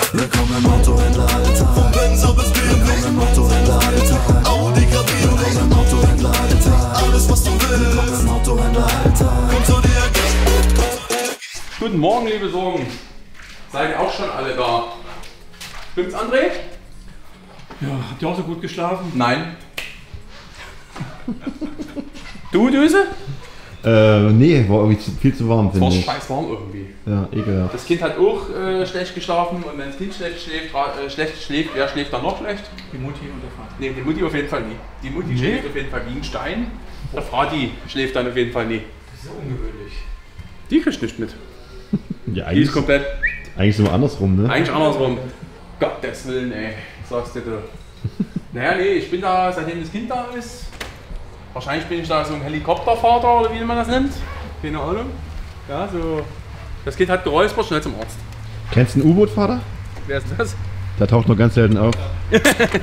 Willkommen im Autohändler-Alltag. Vom Benzer bis BMW. Willkommen im Autohändler-Alltag. Audi, Cabrio. Willkommen im Autohändler-Alltag. Alles was du willst. Willkommen im Autohändler-Alltag. Komm zu dir. Guten Morgen, liebe Sorgen. Seid ihr auch schon alle da? Stimmt's, André? Ja, habt ihr auch so gut geschlafen? Nein. Du, Düse? Nee, war irgendwie viel zu warm, Es war finde ich. scheiß warm irgendwie. Ja, ekelhaft. Das Kind hat auch schlecht geschlafen und wenn das Kind schlecht schläft, wer schläft dann noch schlecht? Die Mutti und der Vater. Ne, die Mutti auf jeden Fall nie. Die Mutti schläft auf jeden Fall wie ein Stein. Der Vati schläft dann auf jeden Fall nie. Das ist ungewöhnlich. Die kriegt nicht mit. Ja, Die ist eigentlich, komplett, eigentlich so andersrum, ne? eigentlich andersrum. Gottes Willen, ey. Sagst du dir. Naja, nee, ich bin da, seitdem das Kind da ist. Wahrscheinlich bin ich da so ein Helikoptervater oder wie man das nennt. Keine Ahnung. Ja, so. Das Kind hat geräuspert, schnell zum Arzt. Kennst du einen U-Boot-Fahrer? Wer ist das? Der taucht nur ganz selten auf. Der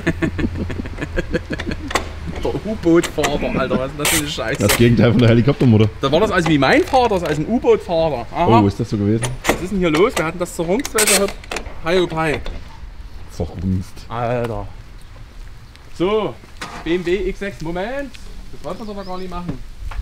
U-Boot-Fahrer, Alter, was ist das für eine Scheiße? Das Gegenteil von der Helikoptermutter. Da war das also wie mein Vater, das ist also ein U-Boot-Fahrer. Aha. Oh, ist das so gewesen? Was ist denn hier los? Wir hatten das zur Rungsweise. Hi, oh, hi. Verrumst. Alter. So, BMW X6, Moment. Das wollten wir aber gar nicht machen.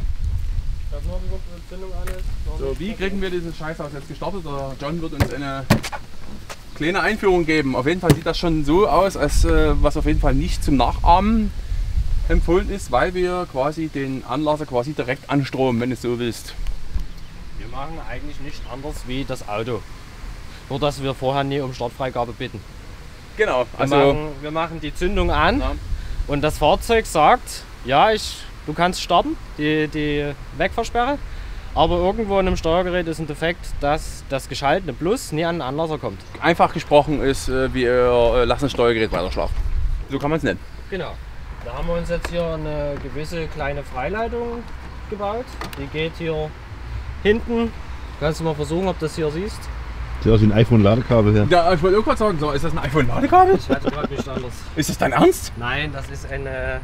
So, wie kriegen wir dieses Scheißhaus jetzt gestartet? Der John wird uns eine kleine Einführung geben. Auf jeden Fall sieht das schon so aus, als was auf jeden Fall nicht zum Nachahmen empfohlen ist, weil wir quasi den Anlasser quasi direkt anstromen, wenn du es so willst. Wir machen eigentlich nicht anders wie das Auto. Nur dass wir vorher nie um Startfreigabe bitten. Genau, Wir machen die Zündung an ja. und das Fahrzeug sagt, ja, du kannst starten, die Wegfahrsperre, aber irgendwo in einem Steuergerät ist ein Defekt, dass das geschaltete Plus nie an den Anlasser kommt. einfach gesprochen ist, wie ihr lasst das Steuergerät weiterschlafen. So kann man es nennen. Genau. Da haben wir uns jetzt hier eine gewisse kleine Freileitung gebaut. Die geht hier hinten. Kannst du mal versuchen, ob du das hier siehst? Sieht aus wie ein iPhone-Ladekabel hier. Ja, ich wollte auch gerade sagen, so, ist das ein iPhone-Ladekabel? Ich hatte gerade nicht anders. Ist das dein Ernst? Nein, das ist eine...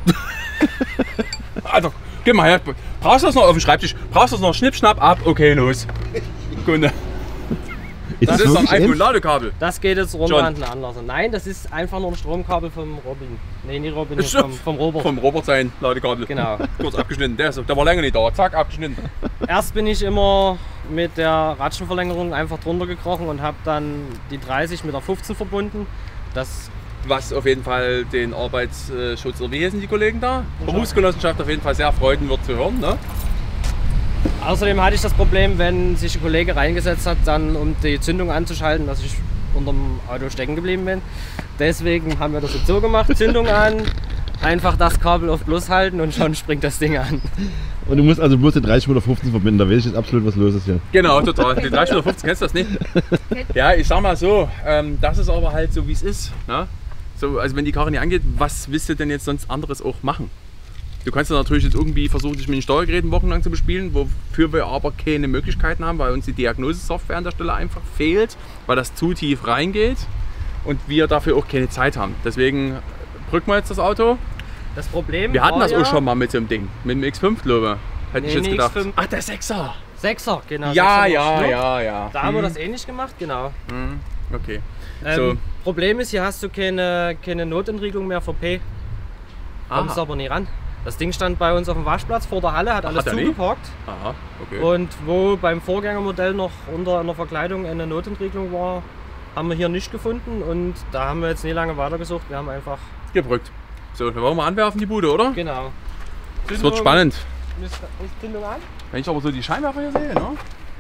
Alter, geh mal her. Brauchst du das noch auf dem Schreibtisch? Brauchst du das noch? Schnipp, schnapp, ab. Okay, los. Kunde. Das ist ein iPhone-Ladekabel. Das geht jetzt runter John. an den Anlasser. Nein, das ist einfach nur ein Stromkabel vom Robin. Nee, nicht Robin, vom Robert. Vom Robert sein Ladekabel. Genau. Kurz abgeschnitten. Der war länger nicht da. Zack, abgeschnitten. Erst bin ich immer mit der Ratschenverlängerung einfach drunter gekrochen und habe dann die 30 mit der 15 verbunden. Das Was auf jeden Fall den Arbeitsschutz, oder wie heißen die Kollegen da? Berufsgenossenschaft auf jeden Fall sehr freuen wird zu hören. Ne? Außerdem hatte ich das Problem, wenn sich ein Kollege reingesetzt hat, dann um die Zündung anzuschalten, dass ich unterm Auto stecken geblieben bin. Deswegen haben wir das jetzt so gemacht, Zündung an, einfach das Kabel auf Plus halten und schon springt das Ding an. Und du musst also bloß die 30 oder 15 verbinden, da weiß ich jetzt absolut, was los ist hier. Genau, total. Die 30 oder 15, kennst du das nicht? Ja, ich sag mal so, das ist aber halt so, wie es ist. Ne? So, also wenn die Karre nicht angeht, was willst du denn jetzt sonst anderes auch machen? Du kannst ja natürlich jetzt irgendwie versuchen, dich mit den Steuergeräten wochenlang zu bespielen, wofür wir aber keine Möglichkeiten haben, weil uns die Diagnosesoftware an der Stelle einfach fehlt, weil das zu tief reingeht und wir dafür auch keine Zeit haben. Deswegen drücken wir jetzt das Auto. Das Problem Wir hatten war das auch schon mal mit so einem Ding, mit dem X5, glaube ich. Hätte ich jetzt gedacht. X5. Ach, der 6er! 6er, genau. Ja, 6er ja, Schnupp. ja. Da haben wir das ähnlich gemacht, genau. Okay. So. Problem ist, hier hast du keine Notentriegelung mehr für P. Kommst aber nie ran. Das Ding stand bei uns auf dem Waschplatz vor der Halle, hat alles hat er nicht? zugeparkt. Aha, okay. Und wo beim Vorgängermodell noch unter einer Verkleidung eine Notentriegelung war, haben wir hier nicht gefunden. Und da haben wir jetzt nie lange weitergesucht. Wir haben einfach... Gebrückt. So, dann wollen wir anwerfen die Bude, oder? Genau. Das wird spannend. Ist Zündung an? Wenn ich aber so die Scheinwerfer hier sehe, ne?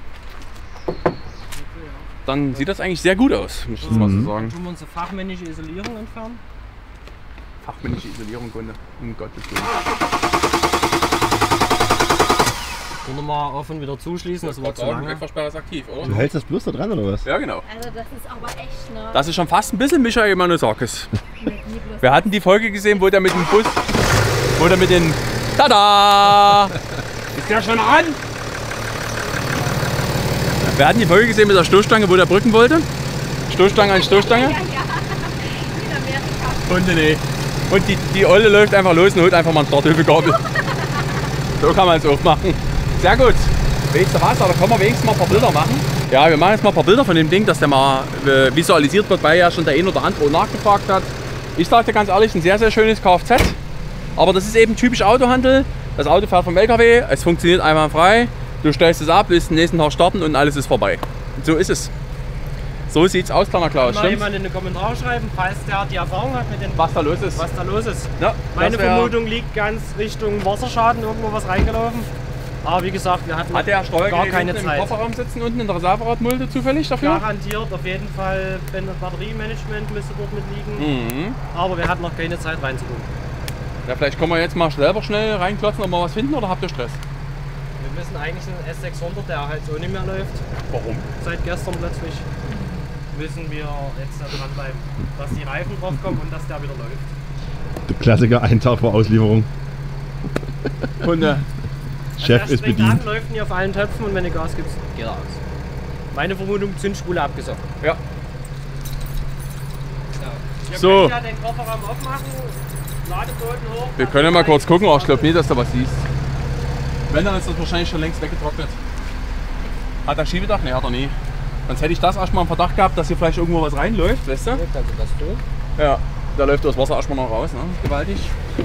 Dann sieht das eigentlich sehr gut aus, muss ich das mal so sagen. Dann tun wir unsere fachmännische Isolierung entfernen. Fachmännische Isolierung, Kunde. Um Gottes Willen. Können wir mal offen wieder zuschließen, das war zu Die lange. Wegfahrsperre ist aktiv, oder? Du hältst das bloß da dran, oder was? Ja, genau. Also das ist aber echt, ne? Das ist schon fast ein bisschen Michael Manusakis. Nie bloß Wir hatten die Folge gesehen, wo der mit dem Bus, wo der mit den... Tada! Ist der schon an? Wir hatten die Folge gesehen mit der Stoßstange, wo der brücken wollte. Stoßstange an Stoßstange. Ja, ja. In Amerika. Und nee. Und die Olle läuft einfach los und holt einfach mal einen Starthilfegabel. So kann man es auch machen. Sehr gut. Weißt du was, da können wir wenigstens mal ein paar Bilder machen. Ja, wir machen jetzt mal ein paar Bilder von dem Ding, dass der mal visualisiert wird, weil ja schon der ein oder andere nachgefragt hat. Ich sage dir ganz ehrlich, ein sehr, sehr schönes Kfz. Aber das ist eben typisch Autohandel. Das Auto fährt vom LKW, es funktioniert einwandfrei. Du stellst es ab, willst den nächsten Tag starten und alles ist vorbei. Und so ist es. So sieht's aus, kleiner Klaus. Kann mal jemand in den Kommentaren schreiben, falls der die Erfahrung hat mit den Was da los ist. was da los ist. Ja, Meine Vermutung liegt ganz Richtung Wasserschaden, irgendwo was reingelaufen. Aber wie gesagt, wir hatten Hat der gar Steuergerät keine im Zeit. Kofferraum sitzen, unten in der Reserveradmulde zufällig dafür? Garantiert, auf jeden Fall, wenn das Batteriemanagement müsste dort mitliegen. Mhm. Aber wir hatten noch keine Zeit reinzugucken. Ja, vielleicht können wir jetzt mal selber schnell reinklotzen und mal was finden, oder habt ihr Stress? Wir müssen eigentlich einen S600, der halt so nicht mehr läuft. Warum? Seit gestern plötzlich müssen wir jetzt da dranbleiben, dass die Reifen drauf kommen und dass der wieder läuft. Der Klassiker, einen Tag vor Auslieferung. Hunde. Chef Also ist der springt bedient. an, läuft nie auf allen Töpfen und wenn du Gas gibst, geht er aus. Meine Vermutung, Zündspule abgesockt. Ja. Wir So. können ja den Kofferraum aufmachen, Ladeboden hoch. Wir können ja mal kurz gucken, aber ich glaube nicht, dass du was siehst. Wenn, dann ist das wahrscheinlich schon längst weggetrocknet. Hat er Schiebedach? Ne, hat er nie. Sonst hätte ich das erstmal im Verdacht gehabt, dass hier vielleicht irgendwo was reinläuft, weißt du? Kannst du das tun? Ja, da läuft das Wasser erstmal noch raus, ne? Gewaltig.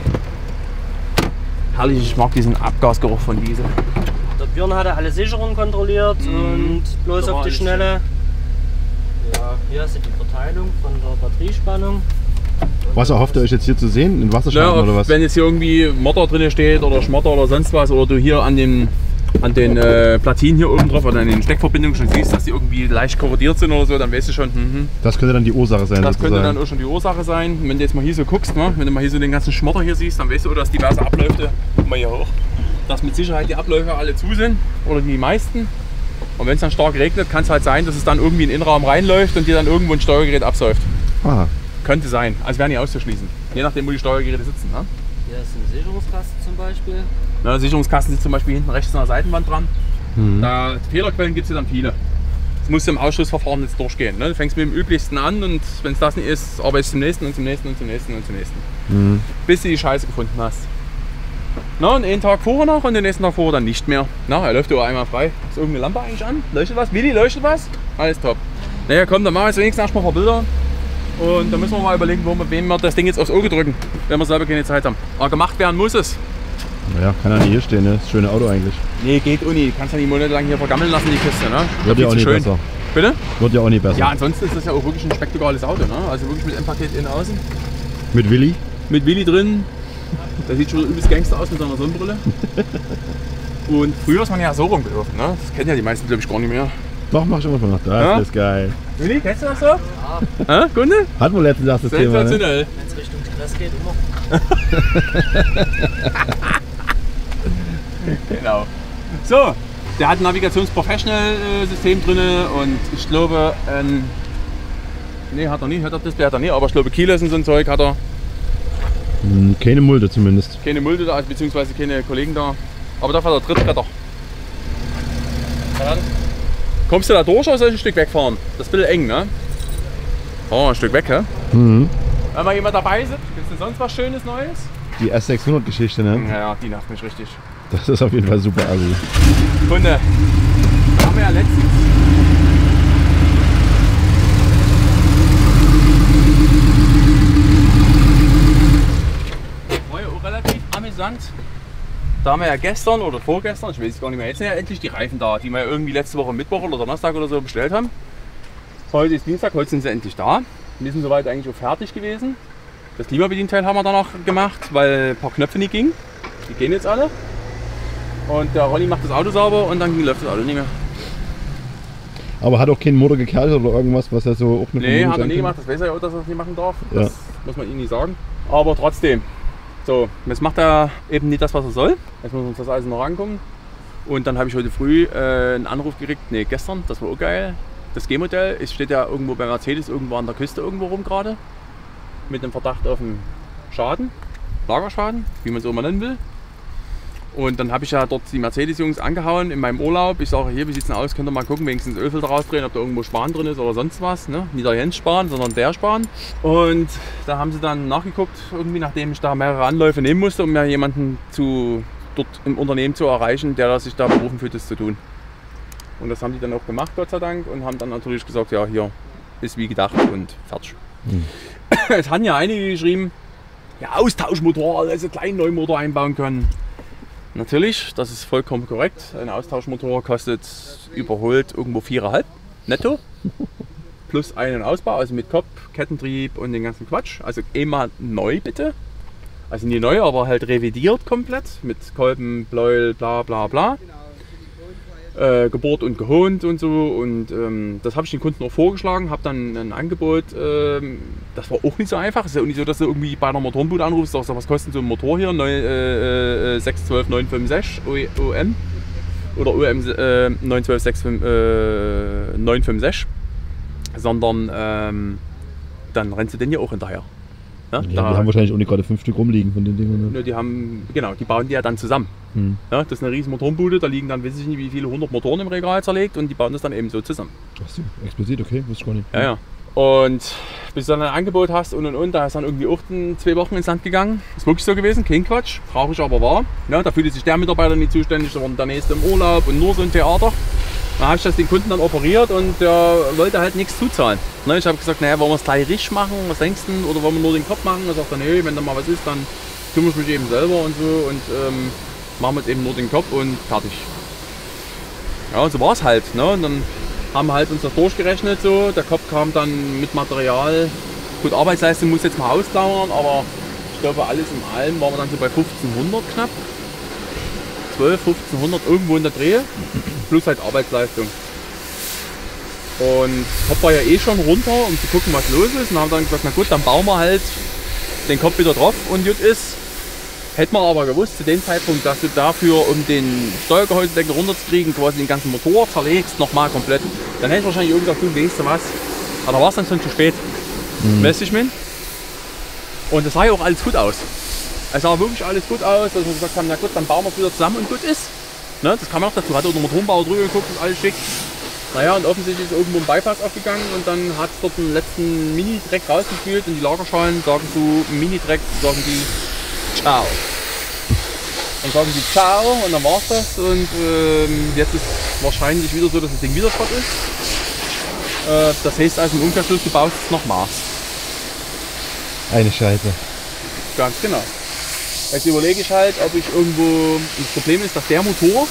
Herrlich, ich mag diesen Abgasgeruch von Diesel. Der Björn hatte alle Sicherungen kontrolliert und bloß Da war auf die alles Schnelle. Ja, hier ist die Verteilung von der Batteriespannung. Was erhofft ihr euch jetzt hier zu sehen? In Wasserschaden Ja, oder was? wenn jetzt hier irgendwie Motor drin steht oder Schmotter oder sonst was, oder du hier an den Platinen hier oben drauf oder an den Steckverbindungen schon siehst, dass die irgendwie leicht korrodiert sind oder so, dann weißt du schon, Das könnte dann die Ursache sein. das könnte sozusagen. dann auch schon die Ursache sein. Wenn du jetzt mal hier so guckst, ne? Wenn du mal hier so den ganzen Schmotter hier siehst, dann weißt du, dass diverse Abläufe, guck mal hier hoch, dass mit Sicherheit die Abläufe alle zu sind oder die meisten. Und wenn es dann stark regnet, kann es halt sein, dass es dann irgendwie in den Innenraum reinläuft und dir dann irgendwo ein Steuergerät absäuft. Aha. Könnte sein, also wäre nicht auszuschließen. Je nachdem, wo die Steuergeräte sitzen. Ne? Hier ist ein Sicherungskasten zum Beispiel. Na, der Sicherungskasten sitzt zum Beispiel hinten rechts an der Seitenwand dran. Da Fehlerquellen gibt es ja dann viele. Das musst du im Ausschussverfahren jetzt durchgehen. Ne? Du fängst mit dem Üblichsten an und wenn es das nicht ist, arbeitest du zum nächsten und zum nächsten und zum nächsten und zum nächsten. Bis du die Scheiße gefunden hast. Na, und einen Tag vorher noch und den nächsten Tag vorher dann nicht mehr. Na, er läuft ja einmal frei. Ist irgendeine Lampe eigentlich an? Leuchtet was? Willi, leuchtet was? Alles top. Naja, komm, dann machen wir jetzt wenigstens erstmal ein paar Bilder. Und dann müssen wir mal überlegen, wem wir das Ding jetzt aufs Auge drücken, wenn wir selber keine Zeit haben. Aber gemacht werden muss es. Naja, kann ja nicht hier stehen, ne? Das schöne Auto eigentlich. Nee, geht auch nicht. Du kannst ja nicht monatelang hier vergammeln lassen, die Kiste, ne? Wird ja auch Viel nicht zu schön. besser. Bitte? Wird ja auch nicht besser. Ja, ansonsten ist das ja auch wirklich ein spektakulales Auto, ne? Also wirklich mit M-Paket innen außen. Mit Willi? Mit Willi drin. Der sieht schon übelst Gangster aus mit seiner Sonnenbrille. Und früher ist man ja so rumgelaufen, ne? Das kennen ja die meisten, glaube ich, gar nicht mehr. Doch, mach schon mal von nach. Das Ja? ist geil. Willi, kennst du das so? Ja. Kunde? Hatten wir letztens das Thema, ne? Sensationell. Wenn es Richtung Stress geht, immer. Genau. So, der hat ein Navigations-Professional-System drin und ich glaube, nee, hat er nie, Head-Up-Display hat er nie, aber ich glaube, Keyless und so ein Zeug hat er. Keine Mulde zumindest. Keine Mulde da, beziehungsweise keine Kollegen da. Aber dafür hat er Trittbretter. Kommst du da durch oder soll ich ein Stück wegfahren? Das ist ein bisschen eng, ne? Oh, ein Stück weg, hä? Mhm. Wenn mal jemand dabei ist, gibt es denn sonst was Schönes Neues? Die S600-Geschichte, ne? Ja, die nervt mich richtig. Das ist auf jeden Fall super assi. Kunde, haben wir ja letztens. War ja auch relativ amüsant. Da haben wir ja gestern oder vorgestern, ich weiß es gar nicht mehr, jetzt sind ja endlich die Reifen da, die wir ja irgendwie letzte Woche Mittwoch oder Donnerstag oder so bestellt haben. Heute ist Dienstag, heute sind sie endlich da. Wir sind soweit eigentlich auch fertig gewesen. Das Klimabedienteil haben wir dann noch gemacht, weil ein paar Knöpfe nicht gingen. Die gehen jetzt alle. Und der Ronny macht das Auto sauber und dann läuft das Auto nicht mehr. Aber hat auch keinen Motor gekerlt oder irgendwas, was ja so auch eine Nee, Vermutung hat er sein nie könnte? gemacht, das weiß er ja auch, dass er das nicht machen darf. Ja. Das muss man ihm nicht sagen. Aber trotzdem. So, jetzt macht er eben nicht das, was er soll. Jetzt müssen wir uns das alles noch rangucken. Und dann habe ich heute früh einen Anruf gekriegt, nee, gestern, das war auch geil. Das G-Modell, es steht ja irgendwo bei Mercedes irgendwo an der Küste irgendwo rum gerade. Mit dem Verdacht auf einen Schaden, Lagerschaden, wie man es auch immer nennen will. Und dann habe ich ja dort die Mercedes-Jungs angehauen in meinem Urlaub. Ich sage, hier, wie sieht es denn aus? Könnt ihr mal gucken, wenigstens Ölfilter rausdrehen, ob da irgendwo Span drin ist oder sonst was. Ne? Nicht der Jens Span, sondern der Span. Und da haben sie dann nachgeguckt, irgendwie, nachdem ich da mehrere Anläufe nehmen musste, um mir jemanden dort im Unternehmen zu erreichen, der sich da berufen fühlt, das zu tun. Und das haben die dann auch gemacht, Gott sei Dank, und haben dann natürlich gesagt, ja, hier ist wie gedacht und fertig. Es haben ja einige geschrieben, ja, Austauschmotor, also einen kleinen neuen Motor einbauen können. Natürlich, das ist vollkommen korrekt. Ein Austauschmotor kostet überholt irgendwo 4,5 netto. Plus einen Ausbau, also mit Kopf, Kettentrieb und den ganzen Quatsch. Also immer neu bitte. Also nie neu, aber halt revidiert komplett. Mit Kolben, Bläuel, bla bla bla. Gebohrt und gehont und so. Und das habe ich den Kunden auch vorgeschlagen. Habe dann ein Angebot. Das war auch nicht so einfach. Es ist ja auch nicht so, dass du irgendwie bei einer Motorenbude anrufst. Sagst, was kostet so ein Motor hier? 612 956 OM. Oder OM 912 956. Sondern dann rennst du den ja auch hinterher. Ja, die haben wahrscheinlich auch nicht gerade 5 Stück rumliegen von den Dingen. Ne? Die haben, genau, die bauen die ja dann zusammen. Ja, das ist eine riesen Motorenbude, da liegen dann, weiß ich nicht, wie viele 100 Motoren im Regal zerlegt und die bauen das dann eben so zusammen. Ach so, explizit, okay, wusste ich gar nicht. Ja, ja. Und bis du dann ein Angebot hast und, da ist dann irgendwie auch 2 Wochen ins Land gegangen. Ist wirklich so gewesen, kein Quatsch, traurig aber wahr. Ja, da fühlte sich der Mitarbeiter nicht zuständig, da war der nächste im Urlaub und nur so ein Theater. Dann habe ich das den Kunden dann operiert und der wollte halt nichts zuzahlen. Ne, ich habe gesagt, naja, wollen wir es gleich richtig machen, was denkst du? Oder wollen wir nur den Kopf machen? Er sagt dann, nee, wenn da mal was ist, dann kümmere ich mich eben selber und so und machen wir jetzt eben nur den Kopf und fertig. Ja, und so war es halt. Ne? Und dann haben wir halt uns das durchgerechnet so. Der Kopf kam dann mit Material. Gut, Arbeitsleistung muss jetzt mal ausklammern, aber ich glaube, alles in allem waren wir dann so bei 1500 knapp. 12, 1500 irgendwo in der Dreh. Plus halt Arbeitsleistung. Und Kopf war ja eh schon runter, um zu gucken, was los ist. Und haben dann gesagt, na gut, dann bauen wir halt den Kopf wieder drauf und gut ist. Hätten wir aber gewusst zu dem Zeitpunkt, dass du dafür, um den Steuergehäusedeckel runterzukriegen, quasi den ganzen Motor zerlegst, nochmal komplett, dann hätte ich wahrscheinlich irgendwann gesagt, du weißt du was. Aber da war es dann schon zu spät. Weißt du, ich meine? Und das sah ja auch alles gut aus. Es sah wirklich alles gut aus, dass wir gesagt haben, na gut, dann bauen wir es wieder zusammen und gut ist. Ne, das kam auch dazu, hat auch der Motorenbauer drüber geguckt und alles schick. Naja, und offensichtlich ist irgendwo ein Bypass aufgegangen und dann hat es dort einen letzten Mini-Dreck rausgespült und die Lagerschalen sagen zu Mini-Dreck, sagen die Ciao. Dann sagen die Ciao und dann war's das und jetzt ist wahrscheinlich wieder so, dass das Ding wieder Schrott ist. Das heißt also im Umkehrschluss, du baust es nochmal. Eine Scheiße. Ganz genau. Jetzt überlege ich halt, ob ich irgendwo, das Problem ist, dass der Motor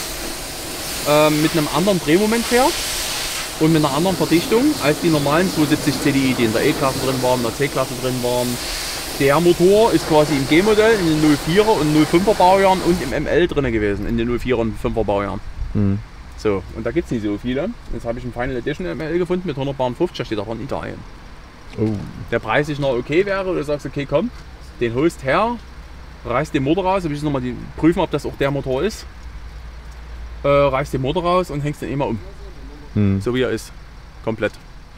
mit einem anderen Drehmoment fährt und mit einer anderen Verdichtung als die normalen 270 CDI, die in der E-Klasse drin waren, in der C-Klasse drin waren. Der Motor ist quasi im G-Modell, in den 04er und 05er Baujahren und im ML drin gewesen, in den 04er und 5er Baujahren. So, und da gibt es nicht so viele. Jetzt habe ich einen Final Edition ML gefunden mit 150, da steht auch in Italien. Oh. Der Preis ist noch okay wäre, oder du sagst, okay, komm, den holst her, reißt den Motor raus, ich nochmal prüfen, ob das auch der Motor ist. Reißt den Motor raus und hängst den immer um. So wie er ist. Komplett.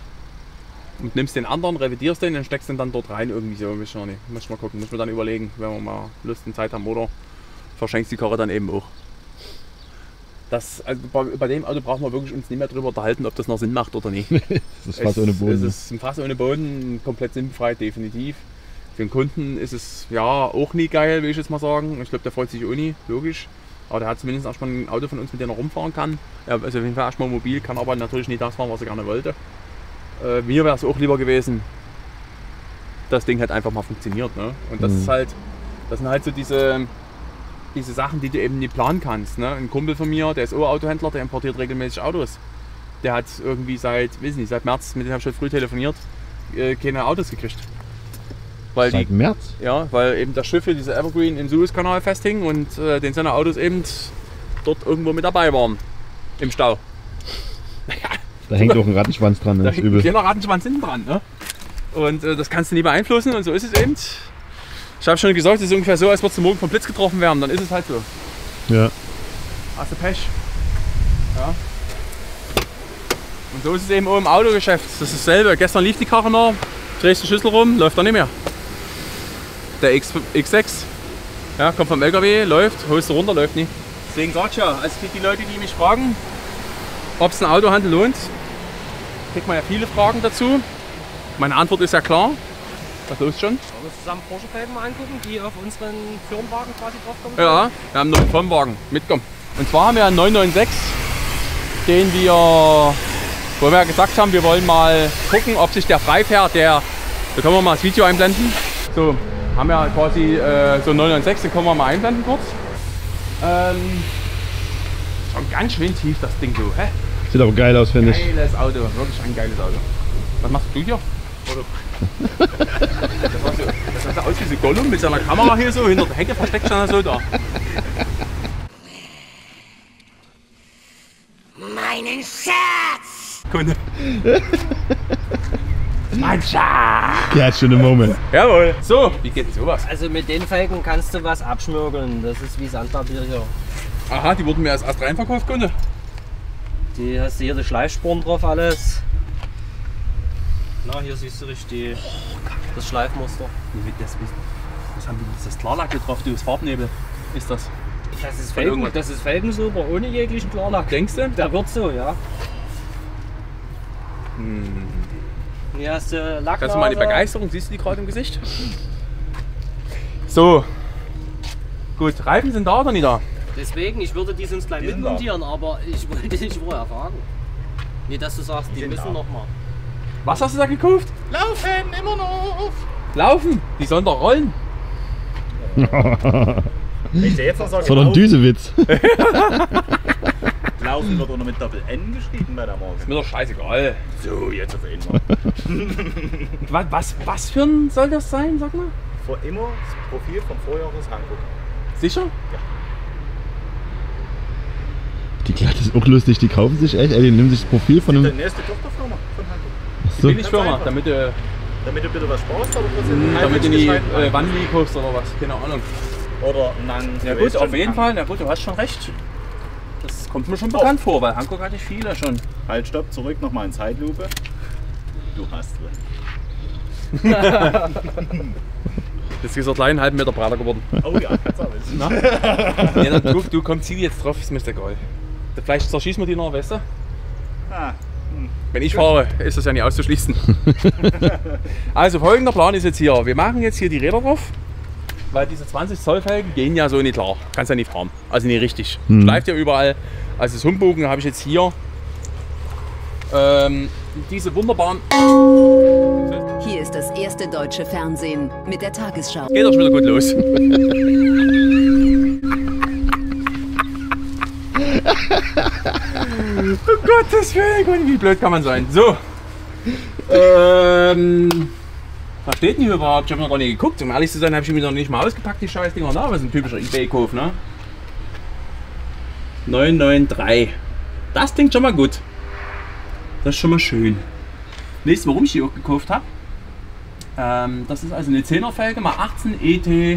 Und nimmst den anderen, revidierst den und steckst den dann dort rein irgendwie so. Muss ich noch nicht. Muss ich mal gucken, muss ich mir dann überlegen, wenn wir mal Lust und Zeit haben, oder verschenkst die Karre dann eben auch. Das, also bei dem Auto brauchen wir wirklich uns nicht mehr drüber unterhalten, ob das noch Sinn macht oder nicht. Das ist Fass ohne Boden. Es ist ein Fass ohne Boden, komplett sinnbefreit, definitiv. Für den Kunden ist es ja auch nie geil, will ich jetzt mal sagen. Ich glaube, der freut sich auch nie, logisch. Aber der hat zumindest erstmal ein Auto von uns, mit dem er rumfahren kann. Er ist auf jeden Fall erstmal mobil, kann aber natürlich nicht das fahren, was er gerne wollte. Mir wäre es auch lieber gewesen, das Ding halt einfach mal funktioniert. Ne? Und das ist halt, das sind halt so diese Sachen, die du eben nicht planen kannst. Ne? Ein Kumpel von mir, der ist auch Autohändler, der importiert regelmäßig Autos. Der hat irgendwie seit März, mit dem habe ich schon früh telefoniert, keine Autos gekriegt. Weil Seit März? Ja, weil eben das Schiff für diese Evergreen im Suezkanal festhing und den seine Autos eben dort irgendwo mit dabei waren. Im Stau. Naja. Da hängt auch ein Rattenschwanz dran, ne? Da hängt ein kleiner Rattenschwanz hinten dran. Ne? Und das kannst du nie beeinflussen und so ist es eben. Ich habe schon gesagt, es ist ungefähr so, als würdest du morgen vom Blitz getroffen werden. Dann ist es halt so. Ja. Hast du Pech. Ja. Und so ist es eben auch im Autogeschäft. Das ist dasselbe. Gestern lief die Karre noch, drehst die Schlüssel rum, läuft er nicht mehr. Der X6, ja, kommt vom LKW, läuft, holst du runter, läuft nicht. Deswegen sag ich ja, also die Leute, die mich fragen, ob es ein Autohandel lohnt, kriegt man ja viele Fragen dazu. Meine Antwort ist ja klar. Was los schon? Wollen wir uns zusammen Porsche-Felgen mal angucken, die auf unseren Firmenwagen quasi draufkommen? Ja, wir haben noch einen Firmenwagen mitgekommen. Und zwar haben wir einen 996 den wir, wo wir ja gesagt haben, wir wollen mal gucken, ob sich der frei fährt. Da können wir mal das Video einblenden. So, haben wir quasi so 996, den können wir mal einblenden kurz. Schon ganz schön tief das Ding so. Hä? Sieht aber geil aus, finde ich. Geiles Auto, wirklich ein geiles Auto. Was machst du hier? Das sah so aus wie so Gollum mit seiner Kamera hier so hinter der Hecke versteckt, stand er so da. Meinen Schatz! Kunde. Mein Schatz! Ja, schöne Moment. Jawohl. So, wie geht denn sowas? Also mit den Felgen kannst du was abschmirgeln. Das ist wie Sandpapier hier. Aha, die wurden mir erst reinverkauft, Kunde. Die hast du hier die Schleifspuren drauf, alles. Na, hier siehst du richtig das Schleifmuster. Was haben die jetzt? Das Klarlack drauf, du, das Farbnebel ist das. Das ist Felgensilber ohne jeglichen Klarlack. Denkst du? Der wird so, ja. Hier hast du Lack. Kannst du mal die Begeisterung, siehst du die gerade im Gesicht? So. Gut, Reifen sind da oder nicht da? Deswegen, ich würde die sonst gleich mitmontieren, aber ich wollte dich vorher fragen. Nicht, dass du sagst, die müssen noch mal. Was hast du da gekauft? Laufen, immer noch! Laufen? Die sollen doch rollen. Ich jetzt noch sagen, Sondern Düsewitz. Laufen wird auch noch mit Doppel-N geschrieben bei der Marke. Ist mir doch scheißegal. So, jetzt auf einmal. Was für ein soll das sein, sag mal? Vor immer das Profil vom Vorjahres Hankook. Sicher? Die Glatte ist auch lustig, die kaufen sich echt, die nehmen sich das Profil von Die einem. nächste Tochterfirma von Hankook. Die Billigfirma, damit du bitte was sparst, aber trotzdem damit du die Wanli kaufst oder was, keine Ahnung. Oder nein. Ja gut, auf jeden Fall, na gut, du hast schon recht. Das kommt mir schon bekannt vor, weil Hankook hatte ich viele schon. Halt, stopp, zurück, nochmal in Zeitlupe. Du hast drin. Das ist so klein, einen halben Meter breiter geworden. Oh ja, kannst du auch wissen. Ja, du komm, zieh die jetzt drauf, ist mir egal. Vielleicht zerschießen wir die noch, weißt du? Ah, Wenn ich fahre, ist das ja nicht auszuschließen. Also folgender Plan ist jetzt hier, wir machen jetzt hier die Räder drauf, weil diese 20 Zoll Felgen gehen ja so nicht klar, kannst ja nicht fahren, also nicht richtig. Schleift ja überall, also das Humbogen habe ich jetzt hier diese wunderbaren... Hier ist das erste deutsche Fernsehen mit der Tagesschau. Geht doch schon wieder gut los. Oh Gottes Willen, wie blöd kann man sein. So. Was steht denn hier überhaupt? Ich habe noch gar nicht geguckt. Um ehrlich zu sein, habe ich mir noch nicht mal ausgepackt, die Scheißdinger. Na, was ist ein typischer eBay-Kauf, ne? 993. Das klingt schon mal gut. Das ist schon mal schön. Wisst ihr, warum ich die auch gekauft habe? Das ist also eine 10er Felge, mal 18 ET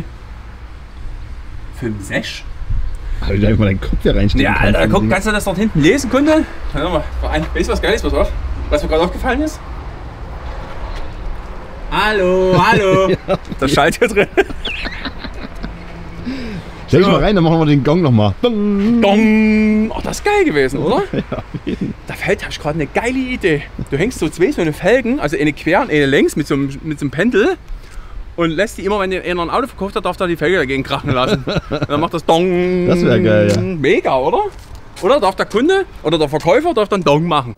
5.6. Aber du einfach mal deinen Kopf hier reinstecken Ja, kannst. Alter, guck, kannst du das dort hinten lesen, Kunde? Weißt du was Geiles? Pass auf. Was mir gerade aufgefallen ist? Hallo, hallo. Das schallt hier drin. Stell dich mal rein, dann machen wir den Gong nochmal. Dong. Ach, das ist geil gewesen, oder? Ja, Da habe ich gerade eine geile Idee. Du hängst so zwei so eine Felgen, also eine quer und eine längs mit so einem Pendel und lässt die immer, wenn einer ein Auto verkauft hat, darf da die Felge dagegen krachen lassen. Und dann macht das Dong. Das wäre geil, ja. Mega, oder? Oder darf der Kunde oder der Verkäufer darf dann Dong machen.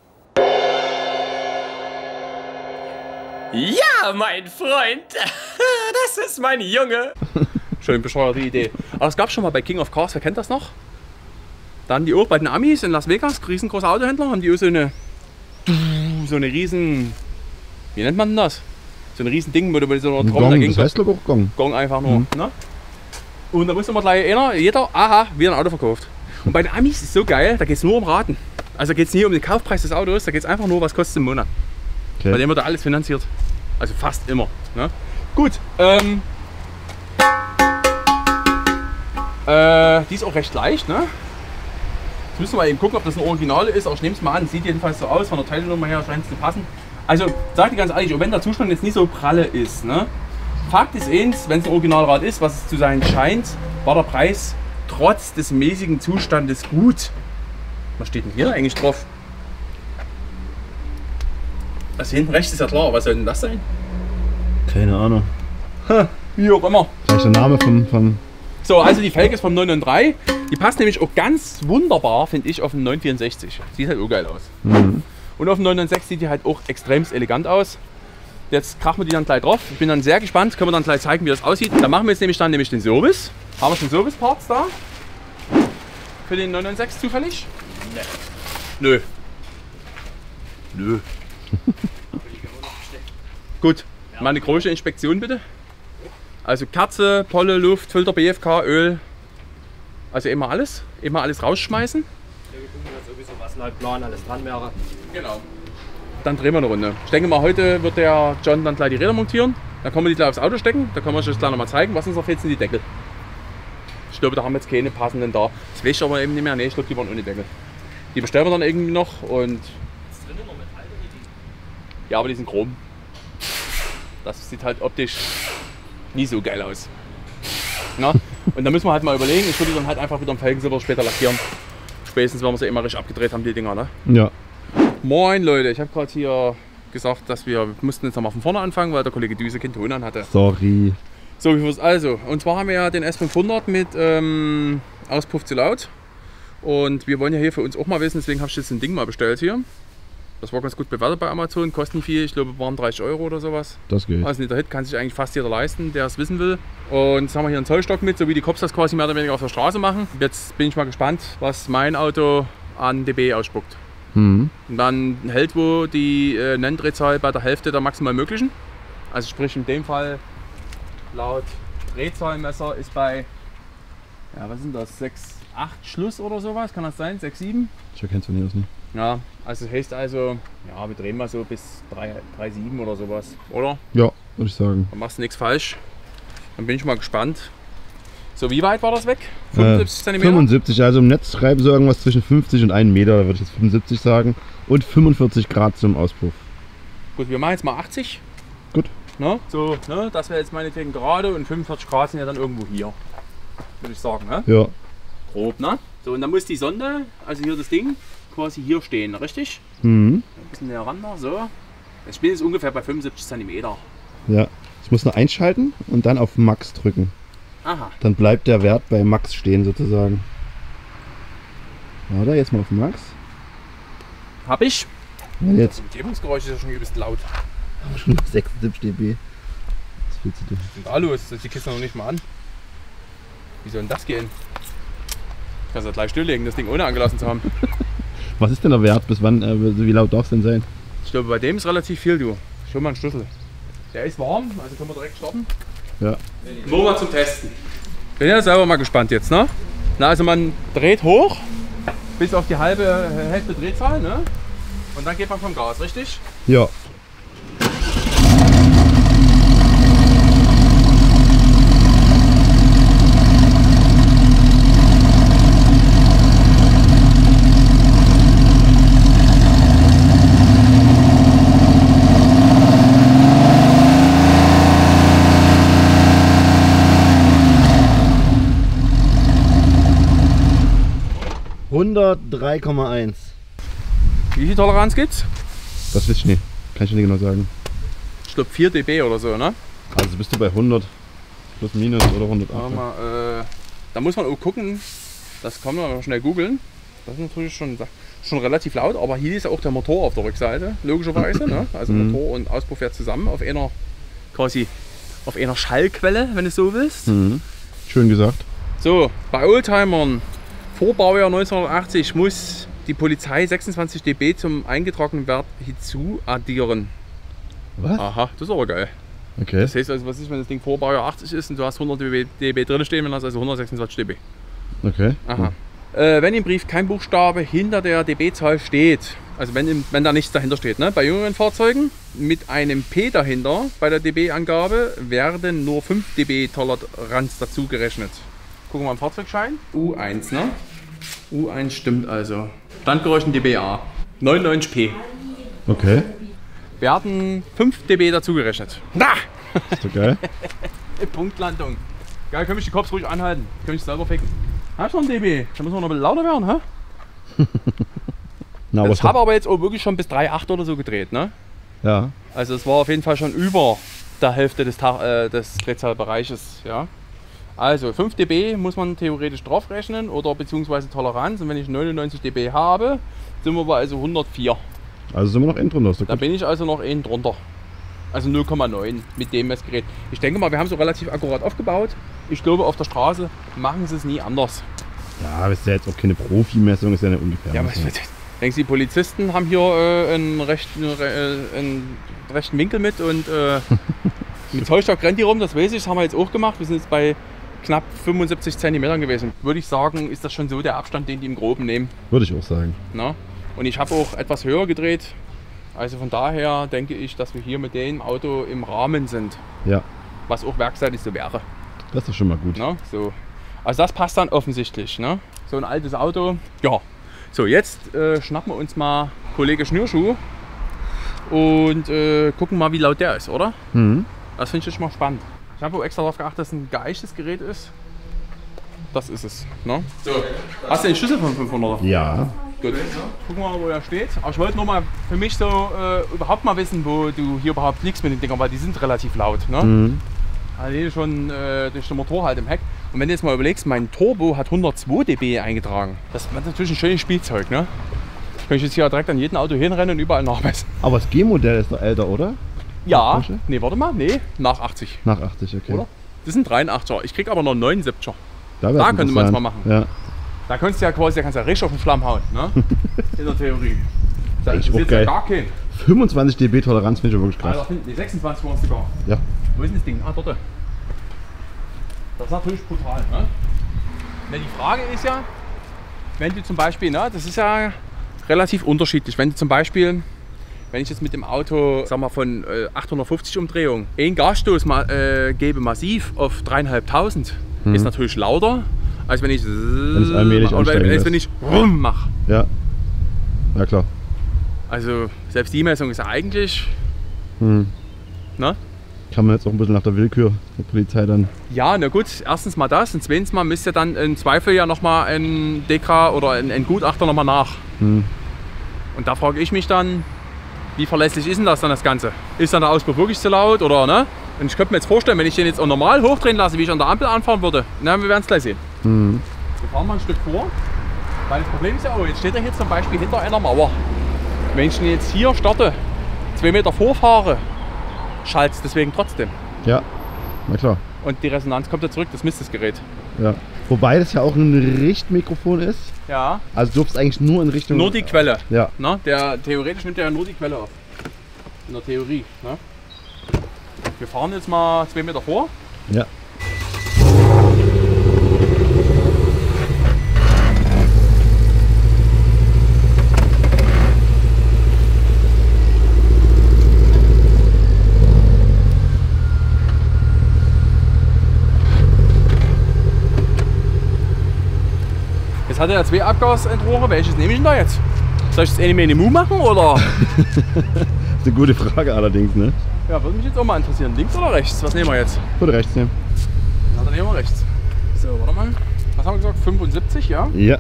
Ja, mein Freund, das ist mein Junge. Schön bescheuerte Idee. Aber es gab schon mal bei King of Cars, wer kennt das noch? Da haben die auch bei den Amis in Las Vegas, riesengroße Autohändler, haben die auch so eine riesen, wie nennt man denn das? So ein riesen Ding, wo du mit so einer Trommel Gong, dagegen das heißt glaube ich auch Gong. Gong einfach nur. Ne? Und da muss immer gleich jeder, aha, wie ein Auto verkauft. Und bei den Amis ist es so geil, da geht es nur um Raten. Also da geht es nie um den Kaufpreis des Autos, da geht es einfach nur, was kostet es im Monat. Okay. Bei dem wird da alles finanziert. Also fast immer. Ne? Gut, die ist auch recht leicht, ne? Jetzt müssen wir mal eben gucken, ob das ein Original ist, aber ich nehme es mal an, sieht jedenfalls so aus, von der Teilnummer her scheint es zu passen. Also, sag dir ganz ehrlich, auch wenn der Zustand jetzt nicht so pralle ist, ne? Fakt ist eins, wenn es ein Originalrad ist, was es zu sein scheint, war der Preis trotz des mäßigen Zustandes gut. Was steht denn hier eigentlich drauf? Das hinten rechts ist ja klar, was soll denn das sein? Keine Ahnung. Wie auch immer. Vielleicht der Name von So, also die Felge ist vom 993. Die passt nämlich auch ganz wunderbar, finde ich, auf den 964. Sieht halt auch geil aus. Mhm. Und auf dem 996 sieht die halt auch extrem elegant aus. Jetzt krachen wir die dann gleich drauf. Ich bin dann sehr gespannt, können wir dann gleich zeigen, wie das aussieht. Da machen wir jetzt nämlich den Service. Haben wir schon Service-Parts da? Für den 996 zufällig? Nee. Nö. Gut, mal eine große Inspektion bitte. Also Kerze, Polle, Luft, Filter, BFK, Öl. Also immer alles rausschmeißen. Wir gucken, dass sowieso was laut Plan alles dran wäre. Genau. Dann drehen wir eine Runde. Ich denke mal, heute wird der John dann gleich die Räder montieren. Dann können wir die gleich aufs Auto stecken. Da können wir euch das gleich nochmal zeigen. Was uns noch fehlt, sind die Deckel. Ich glaube, da haben wir jetzt keine passenden da. Das weiß ich aber eben nicht mehr. Nee, ich glaube, die waren ohne Deckel. Die bestellen wir dann irgendwie noch und... Ja, aber die sind chrom. Das sieht halt optisch nie so geil aus. Na? Und da müssen wir halt mal überlegen. Ich würde dann halt einfach wieder im Felgensilber später lackieren. Spätestens, wenn wir sie immer richtig abgedreht haben, die Dinger. Ne? Ja. Moin Leute, ich habe gerade hier gesagt, dass wir mussten jetzt nochmal von vorne anfangen, weil der Kollege Düse keinen Ton an hatte. Sorry. So, wie war's also? Und zwar haben wir ja den S500 mit Auspuff zu laut. Und wir wollen ja hier für uns auch mal wissen, deswegen habe ich jetzt ein Ding mal bestellt hier. Das war ganz gut bewertet bei Amazon, kosten viel, ich glaube waren 30 € oder sowas. Das geht. Also nicht der Hit, kann sich eigentlich fast jeder leisten, der es wissen will. Und jetzt haben wir hier einen Zollstock mit, so wie die Cops das quasi mehr oder weniger auf der Straße machen. Jetzt bin ich mal gespannt, was mein Auto an dB ausspuckt. Mhm. Und dann hält wohl die Nenndrehzahl bei der Hälfte der maximal möglichen. Also sprich in dem Fall laut Drehzahlmesser ist bei, ja was sind das, 6, 8 Schluss oder sowas, kann das sein? 6, 7? Ich erkenne es von hier aus nicht. Ja, also das heißt also, ja wir drehen mal so bis 3,7 oder sowas, oder? Ja, würde ich sagen. Dann machst du nichts falsch. Dann bin ich mal gespannt. So, wie weit war das weg? 75 cm? 75, also im Netz schreiben sie irgendwas zwischen 50 und 1 Meter, da würde ich jetzt 75 sagen. Und 45 Grad zum Auspuff. Gut, wir machen jetzt mal 80. Gut. Ne? So, ne? Das wäre jetzt meinetwegen gerade und 45 Grad sind ja dann irgendwo hier. Würde ich sagen, ne? Ja. Grob, ne? So, und dann muss die Sonde, also hier das Ding, quasi hier stehen, richtig? Mhm. Ein bisschen näher ran, so. Ich bin jetzt ungefähr bei 75 cm. Ja. Ich muss nur einschalten und dann auf Max drücken. Aha. Dann bleibt der Wert bei Max stehen sozusagen. Oder jetzt mal auf Max. Hab ich. Und jetzt Das Umgebungsgeräusch ist ja schon übelst laut. haben wir schon 76 dB. Das ist viel zu dünn. Was ist denn da los? Das ist die Kiste noch nicht mal an. Wie soll denn das gehen? Ich kann es ja gleich stilllegen, das Ding ohne angelassen zu haben. Was ist denn der Wert? Bis wann, wie laut darf es denn sein? Ich glaube, bei dem ist relativ viel, du. Schon mal einen Schlüssel. Der ist warm, also können wir direkt starten. Ja. Nur mal zum Testen. Bin ja selber mal gespannt jetzt, ne? Na, also man dreht hoch bis auf die halbe Hälfte Drehzahl, ne? Und dann geht man vom Gas, richtig? Ja. ...103,1. Wie viel Toleranz gibt's? Das weiß ich nicht. Kann ich nicht genau sagen. Ich glaube 4 dB oder so, ne? Also bist du bei 100 plus minus oder 108. Da muss man auch gucken, das kann man schnell googeln. Das ist natürlich schon relativ laut, aber hier ist auch der Motor auf der Rückseite, logischerweise. Ne? Also Motor und Auspuff fährt zusammen auf einer Schallquelle, wenn du es so willst. Mhm. Schön gesagt. So, bei Oldtimern vor Baujahr 1980 muss die Polizei 26 dB zum eingetragenen Wert hinzu addieren. Was? Aha, das ist aber geil. Okay. Das heißt also, was ist, wenn das Ding vor Baujahr 80 ist und du hast 100 dB drin stehen, dann hast du also 126 dB. Okay. Aha. Wenn im Brief kein Buchstabe hinter der dB-Zahl steht, also wenn da nichts dahinter steht, ne? Bei jüngeren Fahrzeugen mit einem P dahinter bei der dB-Angabe werden nur 5 dB Toleranz dazu gerechnet. Gucken wir mal im Fahrzeugschein. U1, ne? U1 stimmt also. Standgeräusch in dBA. 99p. Okay. Werden 5 dB dazu gerechnet. Na! Ist doch geil. Punktlandung. Geil, können mich die Cops ruhig anhalten. Können mich selber ficken. Hast du noch ein dB? Da müssen wir noch ein bisschen lauter werden, hä? Na, Ich habe aber jetzt auch wirklich schon bis 3,8 oder so gedreht, ne? Ja. Also es war auf jeden Fall schon über der Hälfte des Drehzahlbereiches, ja. Also 5 dB muss man theoretisch draufrechnen oder beziehungsweise Toleranz. Und wenn ich 99 dB habe, sind wir bei also 104. Also sind wir noch innen drunter. Da bin ich also noch innen drunter. Also 0,9 mit dem Messgerät. Ich denke mal, wir haben es so relativ akkurat aufgebaut. Ich glaube, auf der Straße machen sie es nie anders. Ja, aber ist ja jetzt auch keine Profimessung, ist ja eine ungefähr. Ja, was denkst du, die Polizisten haben hier einen rechten Winkel mit und mit Zollstock rennt die rum, das weiß ich, das haben wir jetzt auch gemacht. Wir sind jetzt bei knapp 75 cm gewesen. Würde ich sagen, ist das schon so der Abstand, den die im Groben nehmen. Würde ich auch sagen. Na? Und ich habe auch etwas höher gedreht. Also von daher denke ich, dass wir hier mit dem Auto im Rahmen sind. Ja. Was auch werkseitig so wäre. Das ist schon mal gut. Na? So. Also das passt dann offensichtlich. Ne? So ein altes Auto. Ja. So, jetzt schnappen wir uns mal Kollege Schnürschuh und gucken mal, wie laut der ist, oder? Mhm. Das finde ich schon mal spannend. Ich habe auch extra darauf geachtet, dass es ein geeichtes Gerät ist. Das ist es. Ne? So. Hast du den Schlüssel von 500? Ja. Gut. Gucken wir mal, wo er steht. Aber ich wollte nur mal für mich so überhaupt mal wissen, wo du hier überhaupt liegst mit den Dingern, weil die sind relativ laut. Ne? Mhm. Also schon durch den Motor halt im Heck. Und wenn du jetzt mal überlegst, mein Turbo hat 102 dB eingetragen. Das ist natürlich ein schönes Spielzeug, ne? Kann ich jetzt hier direkt an jedem Auto hinrennen und überall nachmessen. Aber das G-Modell ist doch älter, oder? Ja, nee, warte mal, nee, nach 80. Nach 80, okay. Oder? Das sind 83er. Ich krieg aber noch 79er. Da könnte man es mal machen. Ja. Da könntest du ja quasi, richtig auf den Schlamm hauen, ne? In der Theorie. Da ist jetzt ja gar kein. 25 dB Toleranz finde ich wirklich krass. Alter, die 26 waren es sogar. Ja. Wo ist denn das Ding? Ah, dort. Das ist natürlich brutal, ne? Die Frage ist ja, wenn du zum Beispiel, ne, das ist ja relativ unterschiedlich, wenn du zum Beispiel, wenn ich jetzt mit dem Auto, sag mal von 850 Umdrehungen, einen Gasstoß gebe massiv auf 3.500, ist natürlich lauter, als wenn ich allmählich als wenn ich rum mache. Ja. Ja klar. Also selbst die Messung ist ja eigentlich, ne? Kann man jetzt auch ein bisschen nach der Willkür der Polizei dann. Ja, na gut, erstens mal das und zweitens mal müsst ihr dann im Zweifel ja nochmal ein Dekra oder ein Gutachter nochmal nach. Und da frage ich mich dann, wie verlässlich ist denn das dann das Ganze? Ist dann der Auspuff wirklich zu laut oder ne? Und ich könnte mir jetzt vorstellen, wenn ich den jetzt auch normal hochdrehen lasse, wie ich an der Ampel anfahren würde, na, wir werden es gleich sehen. Wir fahren mal ein Stück vor, weil das Problem ist ja auch, jetzt steht er hier zum Beispiel hinter einer Mauer. Wenn ich den jetzt hier starte, 2 Meter vorfahre, schallt es deswegen trotzdem. Ja, na klar. Und die Resonanz kommt ja zurück, das misst das Gerät. Ja. Wobei das ja auch ein Richtmikrofon ist. Ja. Also du durfst eigentlich nur in Richtung... Nur die Quelle. Ja. Na, theoretisch nimmt er ja nur die Quelle auf. In der Theorie. Ne? Wir fahren jetzt mal 2 Meter vor. Ja. Jetzt hat er ja 2 Abgasendrohre. Welches nehme ich denn da jetzt? Soll ich das eine Mu machen oder? Das ist eine gute Frage allerdings, ne? Ja, würde mich jetzt auch mal interessieren. Links oder rechts? Was nehmen wir jetzt? Würde rechts nehmen. Na, dann nehmen wir rechts. So, warte mal. Was haben wir gesagt? 75, ja? Ja.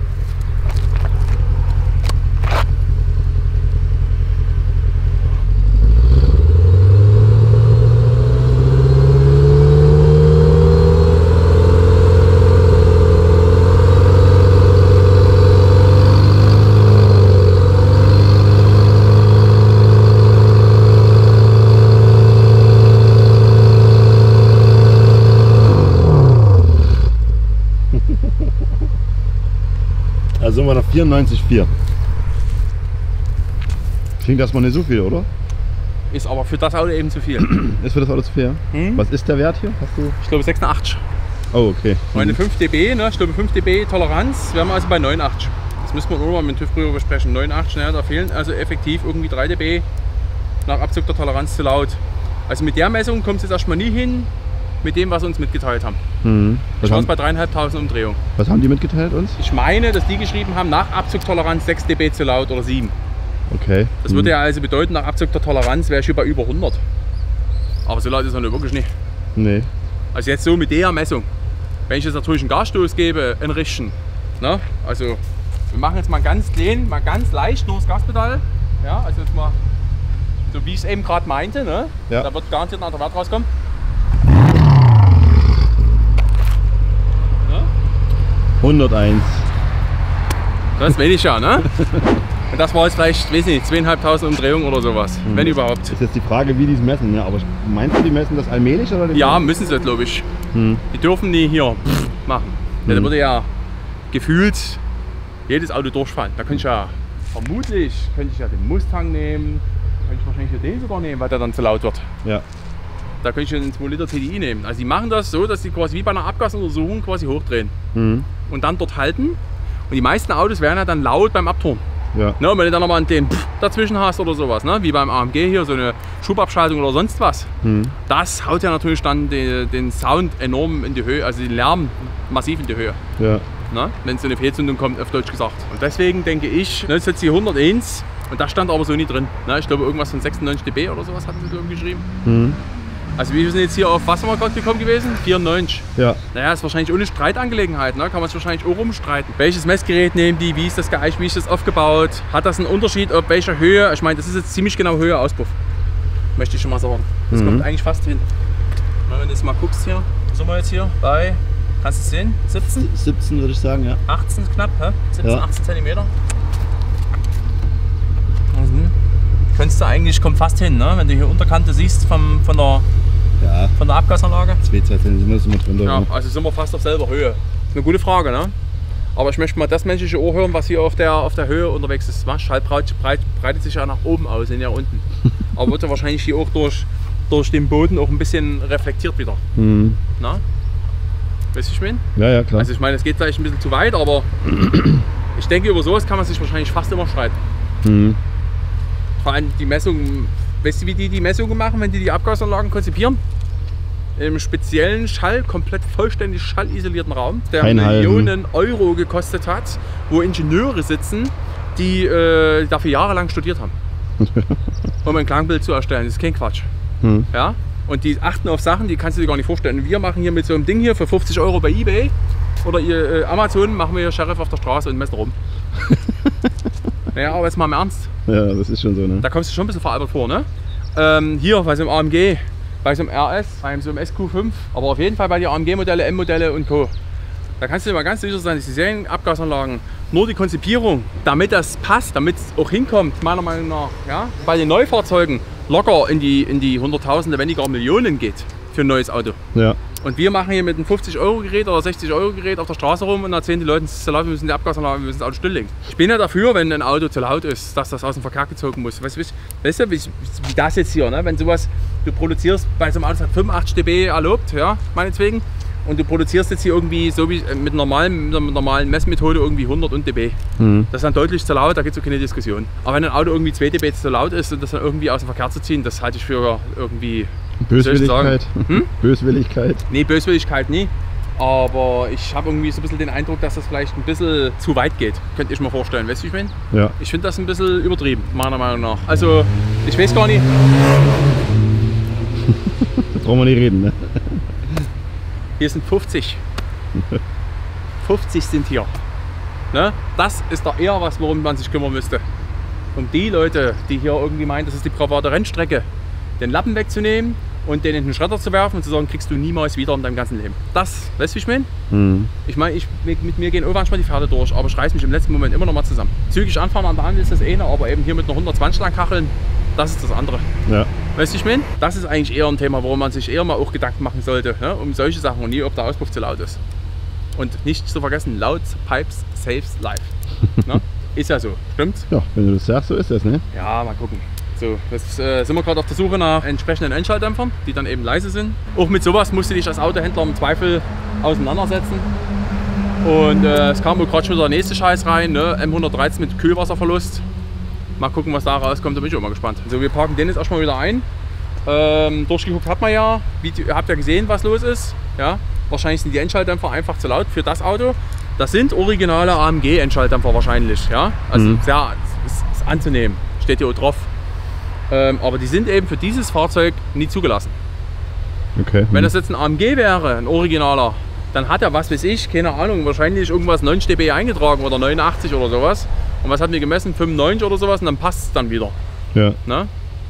Also sind wir nach 94,4. Klingt erstmal nicht so viel, oder? Ist aber für das Auto eben zu viel. Ist für das Auto zu viel? Was ist der Wert hier? Hast du? Ich glaube 86. Oh, okay. Meine 5 dB, ne? Ich glaube 5 dB Toleranz, wären wir also bei 89. Das müssen wir nur mal mit dem TÜV früher besprechen. 89, naja, da fehlen also effektiv irgendwie 3 dB nach Abzug der Toleranz zu laut. Also mit der Messung kommt es jetzt erstmal nie hin mit dem, was sie uns mitgeteilt haben. Ich war bei 3.500 Umdrehungen. Was haben die mitgeteilt uns? Ich meine, dass die geschrieben haben, nach Abzugtoleranz 6 dB zu laut oder 7. Okay. Das würde ja also bedeuten, nach Abzug der Toleranz wäre ich über 100. Aber so laut ist er nicht wirklich nicht. Nee. Also jetzt so mit der Messung. Wenn ich jetzt natürlich einen Gasstoß gebe, einen richtigen. Ne? Also wir machen jetzt mal ganz clean, mal ganz leicht nur das Gaspedal. Ja, also jetzt mal so wie ich es eben gerade meinte. Ne? Ja. Da wird garantiert ein anderer Wert rauskommen. 101. Das meine ich ja, ne? Und das war jetzt vielleicht, weiß nicht, 2.500 Umdrehungen oder sowas, wenn überhaupt. Ist jetzt die Frage, wie die es messen, ne? Aber meinst du, die messen das allmählich oder? Ja, müssen sie, glaube ich. Die dürfen die hier machen. Ja, da würde ja gefühlt jedes Auto durchfallen. Da könnte ich ja vermutlich den Mustang nehmen, könnte ich wahrscheinlich den sogar nehmen, weil der dann zu laut wird. Ja. Da könnte ich einen 2 Liter TDI nehmen. Also die machen das so, dass sie quasi wie bei einer Abgasuntersuchung quasi hochdrehen und dann dort halten. Und die meisten Autos werden ja dann laut beim Abturnen. Ja. Ne, und wenn du dann nochmal den dazwischen hast oder sowas, ne, wie beim AMG hier, so eine Schubabschaltung oder sonst was, das haut ja natürlich dann den Sound enorm in die Höhe, also den Lärm massiv in die Höhe. Ja. Ne, wenn so eine Fehlzündung kommt, auf Deutsch gesagt. Und deswegen denke ich, ne, das ist jetzt die 101 und da stand aber so nie drin. Ne, ich glaube irgendwas von 96 dB oder sowas hatten sie glaube ich geschrieben. Also wir sind jetzt hier auf, was haben wir gerade gekommen gewesen? 94. Ja. Naja, ist wahrscheinlich ohne Streitangelegenheit, ne? Kann man es wahrscheinlich auch rumstreiten. Welches Messgerät nehmen die, wie ist das geeicht, wie ist das aufgebaut? Hat das einen Unterschied, auf welcher Höhe? Ich meine, das ist jetzt ziemlich genau Höhe Auspuff. Möchte ich schon mal sagen. Das kommt eigentlich fast hin. Wenn du jetzt mal guckst hier, sind wir jetzt hier bei, kannst du es sehen? 17? 17 würde ich sagen, ja. 18 knapp, hä? 17, Ja. 18 cm. Könntest du eigentlich, kommt fast hin, ne? Wenn du hier Unterkante siehst von der Abgasanlage. 2 cm sind wir drunter. Ja, also sind wir fast auf selber Höhe. Ist eine gute Frage, ne? Aber ich möchte mal das menschliche Ohr hören, was hier auf der Höhe unterwegs ist. Was? Schall breitet sich ja nach oben aus, nicht nach unten. Aber wird ja wahrscheinlich hier auch durch den Boden auch ein bisschen reflektiert wieder. Na? Weißt du, ich meine? Ja, ja, klar. Also ich meine, es geht vielleicht ein bisschen zu weit, aber ich denke, über sowas kann man sich wahrscheinlich fast immer streiten. Vor allem die Messungen, weißt du, wie die Messungen machen, wenn die Abgasanlagen konzipieren? Im speziellen komplett vollständig schallisolierten Raum, der Millionen Euro gekostet hat, wo Ingenieure sitzen, die dafür jahrelang studiert haben, um ein Klangbild zu erstellen. Das ist kein Quatsch. Ja? Und die achten auf Sachen, die kannst du dir gar nicht vorstellen. Wir machen hier mit so einem Ding hier für 50 Euro bei eBay oder Amazon, machen wir hier Sheriff auf der Straße und messen rum. Naja, aber jetzt mal im Ernst. Ja, das ist schon so, ne? Da kommst du schon ein bisschen veralbert vor, ne? Hier bei so einem AMG, bei so einem RS, bei so einem SQ5, aber auf jeden Fall bei den AMG-Modelle, M-Modelle und Co. Da kannst du dir mal ganz sicher sein, dass die Serienabgasanlagen, nur die Konzipierung, damit das passt, damit es auch hinkommt, meiner Meinung nach, ja, bei den Neufahrzeugen locker in die Hunderttausende, wenn nicht gar Millionen geht für ein neues Auto. Ja. Und wir machen hier mit einem 50-Euro-Gerät oder 60-Euro-Gerät auf der Straße rum und erzählen die Leuten, es ist zu laut, wir müssen die Abgasanlage, wir müssen das Auto stilllegen. Ich bin ja dafür, wenn ein Auto zu laut ist, dass das aus dem Verkehr gezogen muss. Weißt du, wie das jetzt hier, ne? Wenn sowas, du produzierst bei so einem Auto, das hat 85 dB erlaubt, ja, meinetwegen, und du produzierst jetzt hier irgendwie so wie mit einer normalen Messmethode irgendwie 100 und dB. Das ist dann deutlich zu laut, da gibt es auch keine Diskussion. Aber wenn ein Auto irgendwie 2 dB zu laut ist und das dann irgendwie aus dem Verkehr zu ziehen, das halte ich für irgendwie... Böswilligkeit? Böswilligkeit? Nee, Böswilligkeit nie. Aber ich habe irgendwie so ein bisschen den Eindruck, dass das vielleicht ein bisschen zu weit geht. Könnte ich mir vorstellen, weißt du, wie ich meine? Ja. Ich finde das ein bisschen übertrieben, meiner Meinung nach. Also, ich weiß gar nicht. Da brauchen wir nicht reden, ne? Hier sind 50. 50 sind hier. Ne? Das ist doch eher was, worum man sich kümmern müsste. Um die Leute, die hier irgendwie meinen, das ist die private Rennstrecke, den Lappen wegzunehmen und den in den Schredder zu werfen und zu sagen, kriegst du niemals wieder in deinem ganzen Leben. Das, weißt du, wie ich meine? Ich meine, mit mir gehen auch manchmal die Pferde durch, aber ich reiß mich im letzten Moment immer noch mal zusammen. Zügig anfahren an der Hand ist das eine, aber eben hier mit einer 120 lang kacheln, das ist das andere. Ja. Weißt du, ich meine? Das ist eigentlich eher ein Thema, worum man sich eher mal auch Gedanken machen sollte, ne? Um solche Sachen und nie, ob der Auspuff zu laut ist. Und nicht zu vergessen, loud pipes saves life. Ne? Ist ja so, stimmt's? Ja, wenn du das sagst, so ist das, ne? Ja, mal gucken. So, jetzt sind wir gerade auf der Suche nach entsprechenden Endschalldämpfern, die dann eben leise sind. Auch mit sowas musst du dich als Autohändler im Zweifel auseinandersetzen. Und es kam wohl gerade schon der nächste Scheiß rein, ne? M113 mit Kühlwasserverlust. Mal gucken, was da rauskommt, da bin ich auch mal gespannt. So, wir parken den jetzt erstmal wieder ein. Durchgeguckt hat man ja, ihr habt ja gesehen, was los ist. Ja? Wahrscheinlich sind die Endschalldämpfer einfach zu laut für das Auto. Das sind originale AMG-Endschalldämpfer wahrscheinlich. Ja? Also ja, ist anzunehmen, steht hier auch drauf. Aber die sind eben für dieses Fahrzeug nie zugelassen. Okay. Wenn das jetzt ein AMG wäre, ein originaler, dann hat er, was weiß ich, keine Ahnung, wahrscheinlich irgendwas 90 dB eingetragen oder 89 oder sowas. Und was hat mir gemessen? 95 oder sowas und dann passt es dann wieder. Ja. Ne?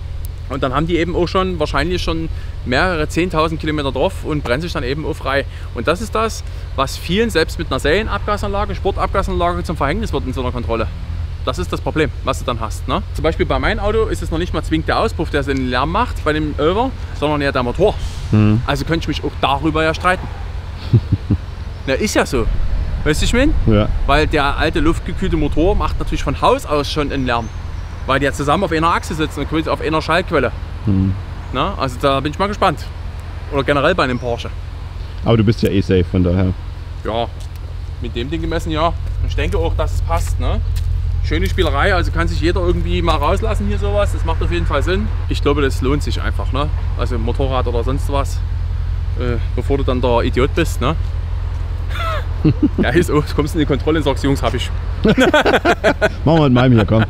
Und dann haben die eben auch schon wahrscheinlich schon mehrere 10.000 Kilometer drauf und brennen sich dann eben auch frei. Und das ist das, was vielen, selbst mit einer Serienabgasanlage, Sportabgasanlage zum Verhängnis wird in so einer Kontrolle. Das ist das Problem, was du dann hast. Ne? Zum Beispiel bei meinem Auto ist es noch nicht mal zwingend der Auspuff, der den Lärm macht bei dem Over, sondern eher der Motor. Also könnte ich mich auch darüber ja streiten. Na, ist ja so. Weißt du, ich meine? Ja. Weil der alte luftgekühlte Motor macht natürlich von Haus aus schon einen Lärm. Weil die ja zusammen auf einer Achse sitzen und quasi auf einer Schaltquelle. Na, also da bin ich mal gespannt. Oder generell bei einem Porsche. Aber du bist ja eh safe, von daher. Ja, mit dem Ding gemessen, ja. Ich denke auch, dass es passt. Ne? Schöne Spielerei, also kann sich jeder irgendwie mal rauslassen hier sowas. Das macht auf jeden Fall Sinn. Ich glaube, das lohnt sich einfach. Ne? Also Motorrad oder sonst was. Bevor du dann der Idiot bist. Ne? Ja, ist auch, du kommst in die Kontrolle und sagst, Jungs, hab ich. Machen wir mit meinem hier, komm.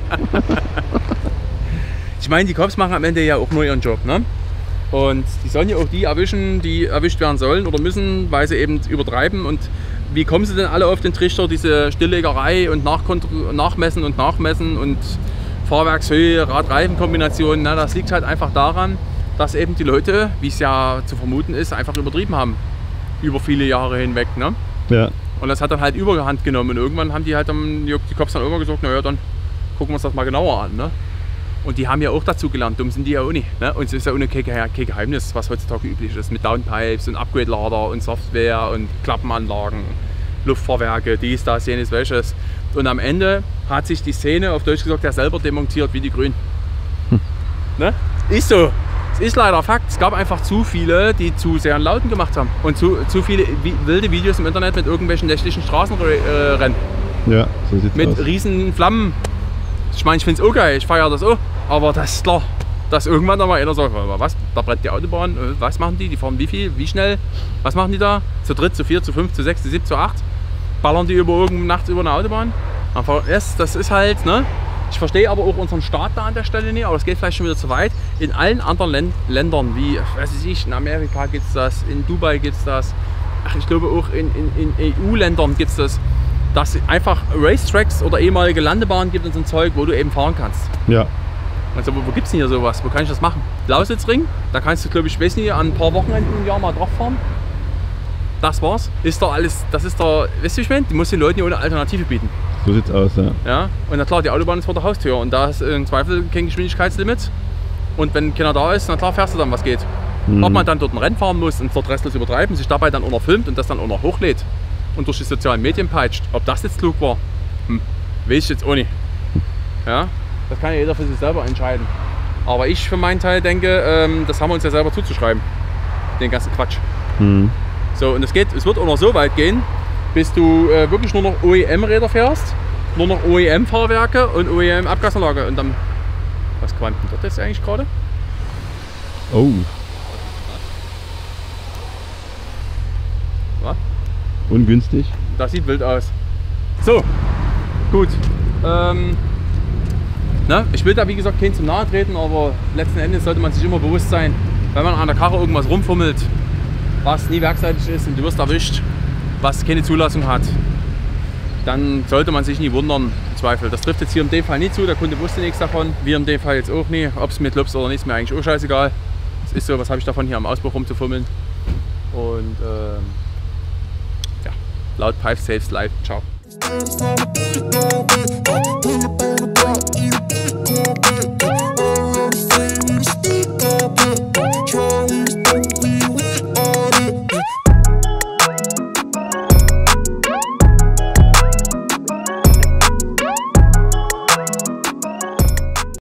Ich meine, die Cops machen am Ende ja auch nur ihren Job. Ne? Und die sollen ja auch die erwischen, die erwischt werden sollen oder müssen, weil sie eben übertreiben. Und wie kommen sie denn alle auf den Trichter, diese Stilllegerei und Nachmessen und Fahrwerkshöhe, Rad-Reifen-Kombination? Na, das liegt halt einfach daran, dass eben die Leute, wie es ja zu vermuten ist, einfach übertrieben haben. Über viele Jahre hinweg. Ne? Ja. Und das hat dann halt Überhand genommen. Und irgendwann haben die halt dann, die Cops dann immer gesagt, naja, dann gucken wir uns das mal genauer an. Ne? Und die haben ja auch dazu gelernt, dumm sind die ja auch nicht. Ne? Und es ist ja ohne kein Geheimnis, was heutzutage üblich ist. Mit Downpipes und Upgrade-Lader und Software und Klappenanlagen, Luftfahrwerke, dies, das, jenes, welches. Und am Ende hat sich die Szene, auf Deutsch gesagt, ja selber demontiert wie die Grünen. Ne? Ist so. Es ist leider Fakt. Es gab einfach zu viele, die zu sehr einen Lauten gemacht haben. Und zu viele wilde Videos im Internet mit irgendwelchen nächtlichen Straßenrennen. Ja, so sieht's aus. Mit riesen Flammen. Ich meine, ich finde es auch geil, ich feiere das auch. Aber das ist klar, dass irgendwann dann mal einer sagt, was, da brennt die Autobahn, was machen die? Die fahren wie viel, wie schnell? Was machen die da? Zu dritt, zu vier, zu fünf, zu sechs, zu sieben, zu acht? Ballern die nachts über eine Autobahn? Das ist halt, ne? Ich verstehe aber auch unseren Staat da an der Stelle nicht, aber das geht vielleicht schon wieder zu weit. In allen anderen Ländern, wie, weiß ich, in Amerika gibt es das, in Dubai gibt es das, ach, ich glaube auch in EU-Ländern gibt es das, dass es einfach Racetracks oder ehemalige Landebahnen gibt und so ein Zeug, wo du eben fahren kannst. Ja. Also wo gibt es denn hier sowas? Wo kann ich das machen? Lausitzring, da kannst du, glaube ich, weiß nicht, an ein paar Wochenenden im Jahr mal drauf fahren. Das war's. Ist doch alles, das ist doch, weißt du, ich meine, du musst den Leuten hier ohne Alternative bieten. So sieht's aus, ja. Ja, und na klar, die Autobahn ist vor der Haustür und da ist im Zweifel kein Geschwindigkeitslimit. Und wenn keiner da ist, na klar fährst du dann, was geht. Ob man dann dort ein Rennen fahren muss und dort restlos übertreiben, sich dabei dann auch noch filmt und das dann auch noch hochlädt und durch die sozialen Medien peitscht, ob das jetzt klug war, weiß ich jetzt auch nicht. Ja, das kann ja jeder für sich selber entscheiden. Aber ich für meinen Teil denke, das haben wir uns ja selber zuzuschreiben, den ganzen Quatsch. So, und es wird auch noch so weit gehen, bis du wirklich nur noch OEM-Räder fährst, nur noch OEM-Fahrwerke und OEM-Abgasanlage. Und dann, was qualmt denn dort jetzt eigentlich gerade? Oh. Was? Ungünstig. Das sieht wild aus. So, gut. Ich will da wie gesagt keinen zu nahe treten, aber letzten Endes sollte man sich immer bewusst sein, wenn man an der Karre irgendwas rumfummelt, was nie werkseitig ist und du wirst erwischt, was keine Zulassung hat, dann sollte man sich nie wundern, im Zweifel. Das trifft jetzt hier in dem Fall nicht zu, der Kunde wusste nichts davon, wir in dem Fall jetzt auch nie. Ob es mir klopft oder nicht, ist mir eigentlich auch scheißegal. Es ist so, was habe ich davon, hier am Auspuff rumzufummeln. Und ja, laut Pipe saves life. Ciao.